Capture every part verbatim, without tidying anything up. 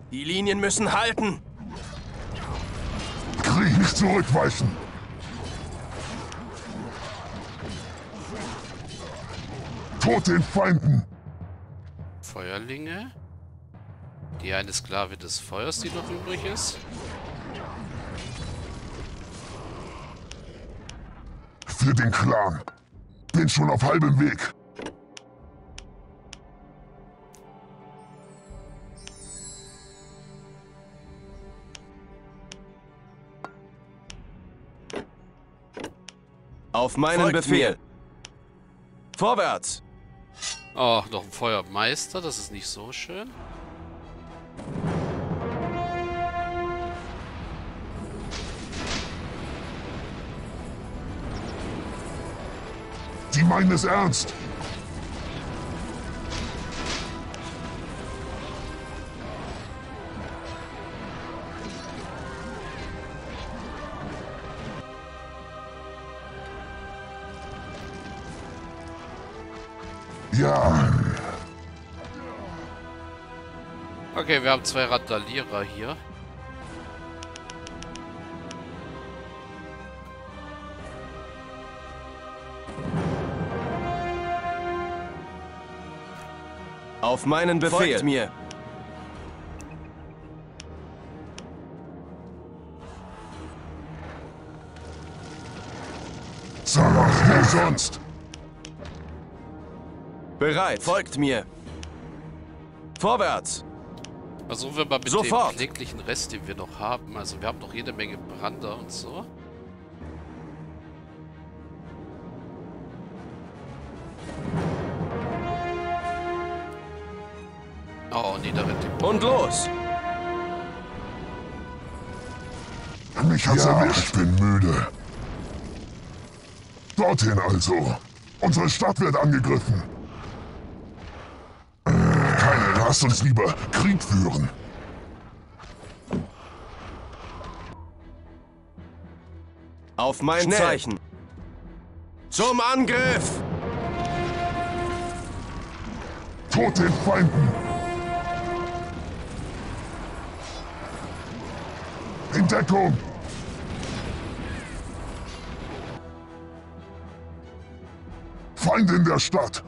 Die Linien müssen halten. Krieg, nicht zurückweichen. Tod den Feinden. Feuerlinge. Die eine Sklave des Feuers, die noch übrig ist. Für den Clan. Bin schon auf halbem Weg. Auf meinen Folgt Befehl. mir. Vorwärts! Oh, noch ein Feuermeister, das ist nicht so schön. Die meinen es ernst. Ja. Okay, wir haben zwei Randalierer hier. Auf meinen Befehl. Folgt mir! Sag was, wer sonst? Bereit. Folgt mir! Vorwärts! Versuchen wir mal mit Sofort. dem kläglichen Rest, den wir noch haben. Also wir haben noch jede Menge Brander und so. Oh, niedere Tempo. Und los! Mich hat's ja, erwischt. Ich bin müde. Dorthin also. Unsere Stadt wird angegriffen. Keine, lasst uns lieber Krieg führen. Auf mein Schnell. Zeichen. Zum Angriff! Tod den Feinden. In Deckung. Feind in der Stadt.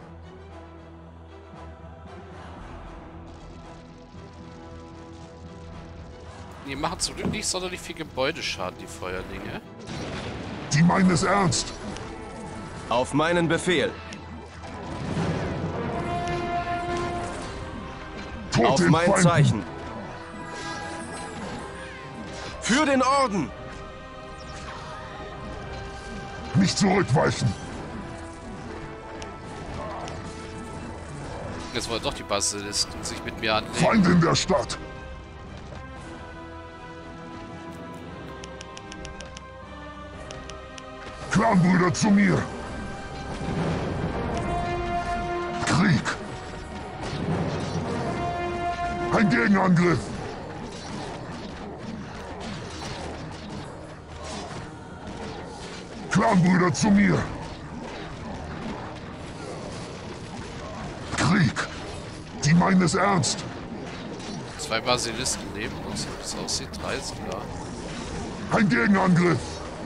Die machen zum Glück nicht sonderlich viel Gebäudeschaden, die Feuerlinge. Die meinen es ernst. Auf meinen Befehl. Tod Auf den mein Feinden. Zeichen. Für den Orden! Nicht zurückweichen. Jetzt wollen doch die Basilisten sich mit mir anlegen. Feind in der Stadt. Clanbrüder zu mir. Krieg. Ein Gegenangriff. Clanbrüder zu mir. Krieg. Die meinen es ernst. Zwei Basilisten neben uns, wie es aussieht, drei sogar. Ein Gegenangriff.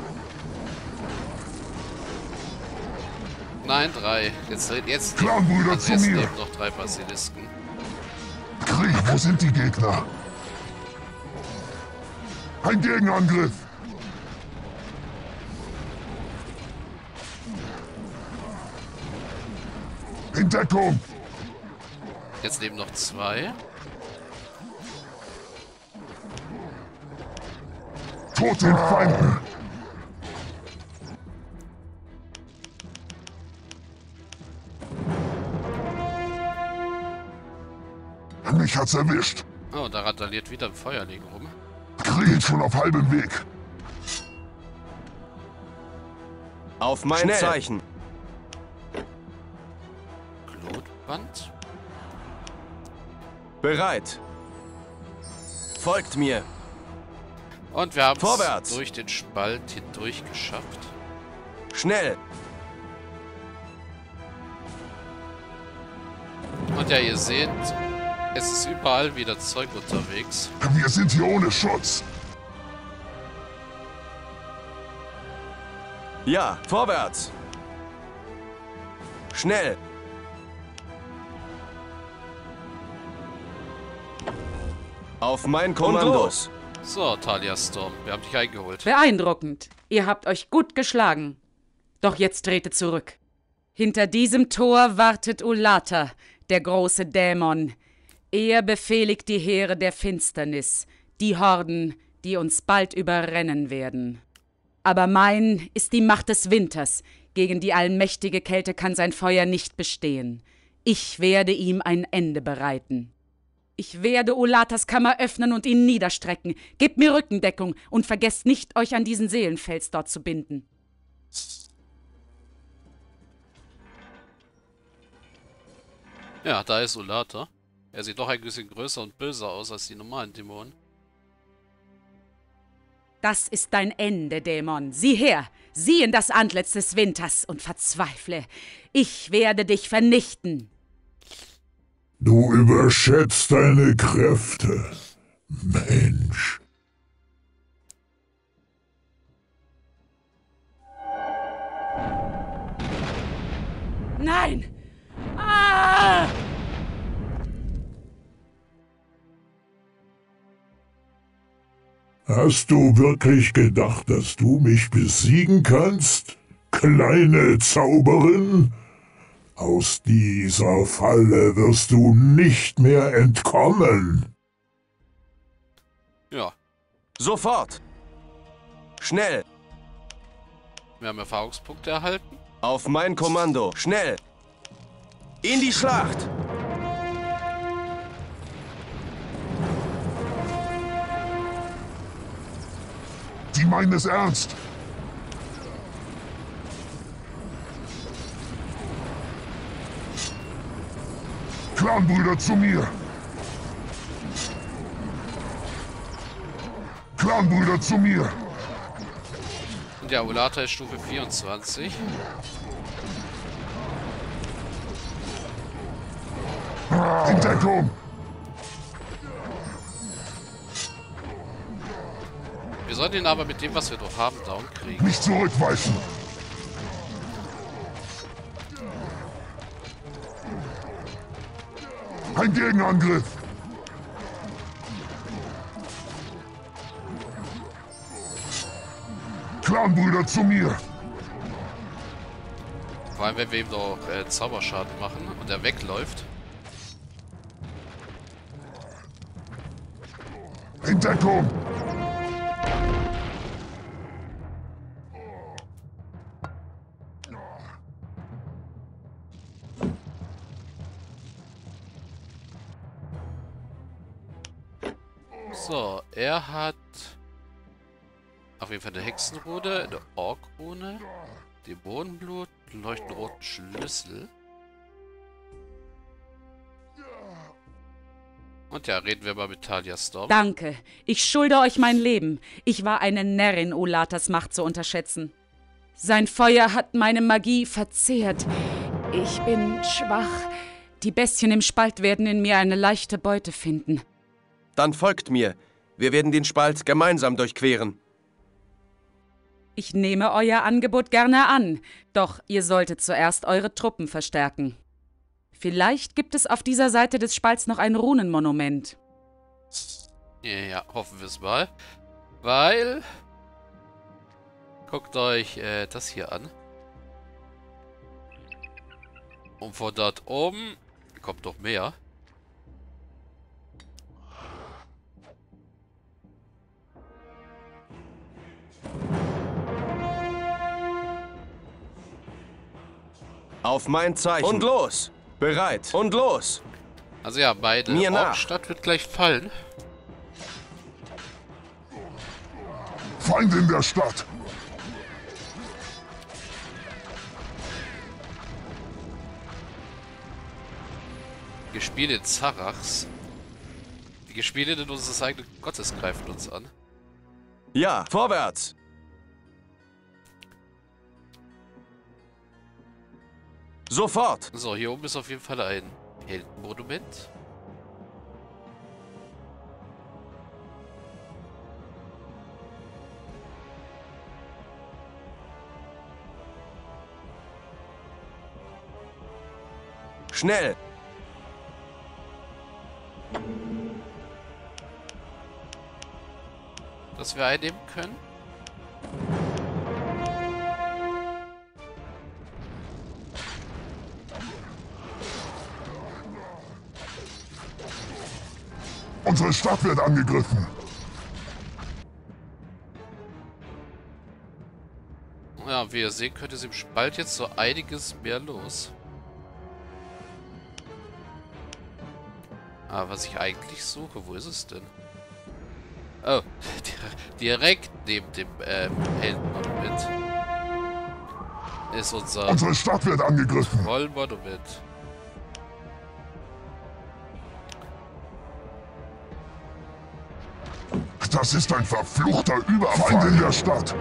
Nein, drei. Jetzt, jetzt Clanbrüder also zu jetzt mir. leben noch drei Basilisten. Krieg, wo sind die Gegner? Ein Gegenangriff. In Deckung. Jetzt leben noch zwei. Tod den Feinden. Mich hat's erwischt. Oh, da randaliert wieder ein Feuerling rum. Krieg schon auf halbem Weg. Auf mein Schnell. Zeichen. Glutband. Bereit. Folgt mir! Und wir haben es Vorwärts. durch den Spalt hindurch geschafft. Schnell! Und ja, ihr seht, Es ist überall wieder Zeug unterwegs. Wir sind hier ohne Schutz. Ja, vorwärts. Schnell. Auf mein Kommando. So, Talia Storm, wir haben dich eingeholt. Beeindruckend. Ihr habt euch gut geschlagen. Doch jetzt tretet zurück. Hinter diesem Tor wartet Ulata, der große Dämon. Er befehligt die Heere der Finsternis, die Horden, die uns bald überrennen werden. Aber mein ist die Macht des Winters. Gegen die allmächtige Kälte kann sein Feuer nicht bestehen. Ich werde ihm ein Ende bereiten. Ich werde Ulatas Kammer öffnen und ihn niederstrecken. Gebt mir Rückendeckung und vergesst nicht, euch an diesen Seelenfels dort zu binden. Ja, da ist Ulata. Er sieht doch ein bisschen größer und böser aus als die normalen Dämonen. Das ist dein Ende, Dämon. Sieh her, sieh in das Antlitz des Winters und verzweifle. Ich werde dich vernichten. Du überschätzt deine Kräfte, Mensch. Nein! Ah! Hast du wirklich gedacht, dass du mich besiegen kannst, kleine Zauberin? Aus dieser Falle wirst du nicht mehr entkommen. Ja. Sofort. Schnell. Wir haben Erfahrungspunkte erhalten. Auf mein Kommando. Schnell. In die Schlacht. Die meinen es ernst. Clanbrüder zu mir. Clanbrüder zu mir. Und ja, Ulata ist Stufe vierundzwanzig. In Deckung. Wir sollten ihn aber mit dem, was wir noch haben, down kriegen. Nicht zurückweichen. Ein Gegenangriff. Clanbrüder zu mir. Vor allem, wenn wir ihm noch äh, Zauberschaden machen und er wegläuft. In Deckung. So, er hat auf jeden Fall eine Hexenrune, eine Orkrune, Dämonenblut, einen leuchtenden roten Schlüssel. Und ja, reden wir mal mit Talia Storm. Danke. Ich schulde euch mein Leben. Ich war eine Närrin, Ulatas Macht zu unterschätzen. Sein Feuer hat meine Magie verzehrt. Ich bin schwach. Die Bestien im Spalt werden in mir eine leichte Beute finden. Dann folgt mir. Wir werden den Spalt gemeinsam durchqueren. Ich nehme euer Angebot gerne an, doch ihr solltet zuerst eure Truppen verstärken. Vielleicht gibt es auf dieser Seite des Spalts noch ein Runenmonument. Ja, ja, hoffen wir es mal. Weil... Guckt euch äh, das hier an. Und von dort oben kommt noch mehr. Auf mein Zeichen. Und los. Bereit. Und los. Also ja, beide Mir nach. Orkstadt wird gleich fallen. Feinde in der Stadt. Gespiele Zarachs. Die Gespielinnen unseres eigenen Gottes greifen uns an. Ja, vorwärts. Sofort. So, hier oben ist auf jeden Fall ein Heldenmonument. Schnell! Dass wir einnehmen können. Unsere Stadt wird angegriffen. Ja, wie ihr sehen könnt, ist im Spalt jetzt so einiges mehr los. Ah, was ich eigentlich suche, wo ist es denn? Oh, direkt neben dem ähm, Heldenmonument ist unser Unsere Stadt wird angegriffen. Trollmonument. Das ist ein verfluchter Überfall. Feinde in der Stadt.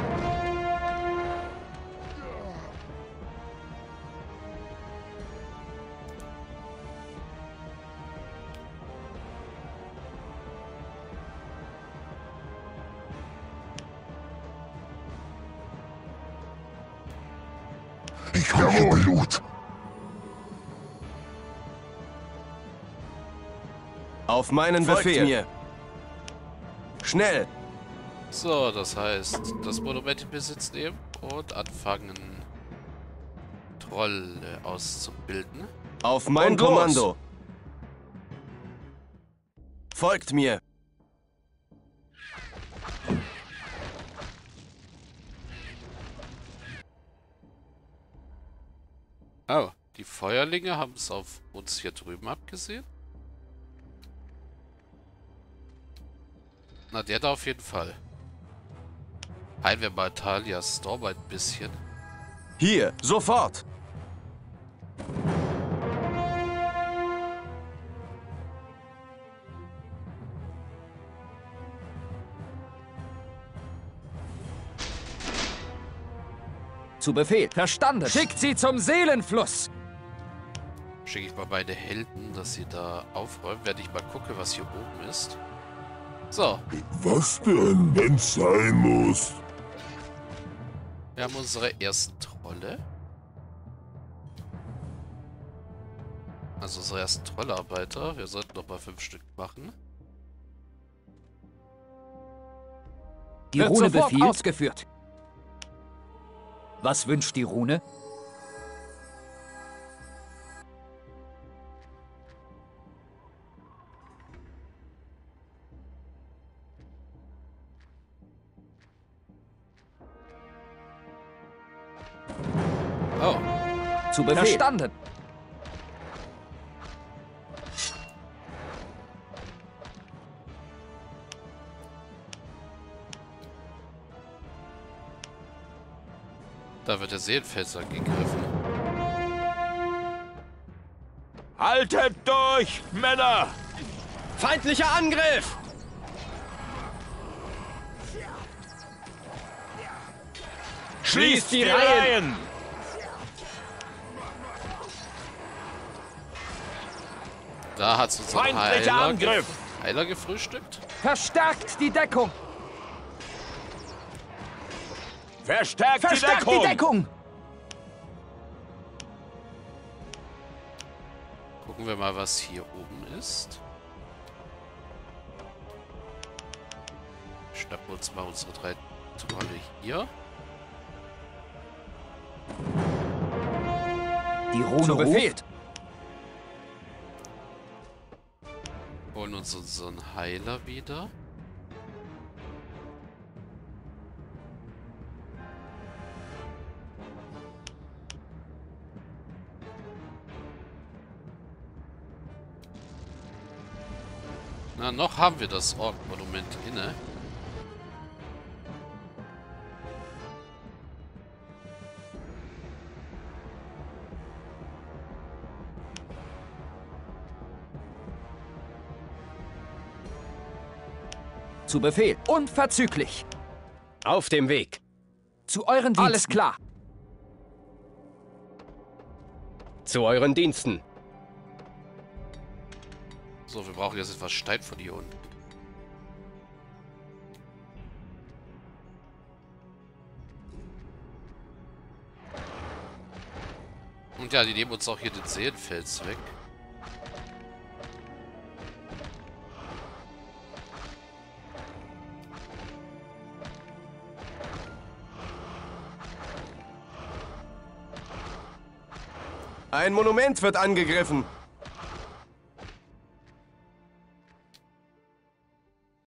Ich rieche Blut. Auf meinen Folgt Befehl. mir. Schnell! So, das heißt, das Monument in Besitz nehmen und anfangen, Trolle auszubilden. Auf mein Und los. Kommando! Folgt mir. Oh, die Feuerlinge haben es auf uns hier drüben abgesehen. Na, der da auf jeden Fall. Heilen wir mal Talias Storm ein bisschen. Hier, sofort! Zu Befehl. Verstanden. Schickt sie zum Seelenfluss. Schicke ich mal meine Helden, dass sie da aufräumen, während ich mal gucke, was hier oben ist. So, Was für ein Mensch sein muss. wir haben unsere ersten Trolle. Also unsere ersten Trollarbeiter. Wir sollten noch mal fünf Stück machen. Die Wird Rune befiehlt. Ausgeführt. Was wünscht die Rune? Oh. Zu Befehl. Verstanden. Da wird der Seelenfels angegriffen. Haltet durch, Männer! Feindlicher Angriff! Schließt die Reihen! Da hat es unseren Feindlicher Heiler, Angriff! gef Heiler gefrühstückt. Verstärkt die Deckung. Verstärkt, Verstärkt die Deckung. Die Deckung. Gucken wir mal, was hier oben ist. Schnappen uns mal unsere drei Trolle hier. Die Rune befehlt. Holen uns unseren Heiler wieder. Na, noch haben wir das Ork-Monument inne. Zu Befehl. Unverzüglich. Auf dem Weg. Zu euren Diensten. Alles klar. Zu euren Diensten. So, wir brauchen jetzt etwas Stein von hier unten. Und ja, die nehmen uns auch hier den Seelenfels weg. Ein Monument wird angegriffen.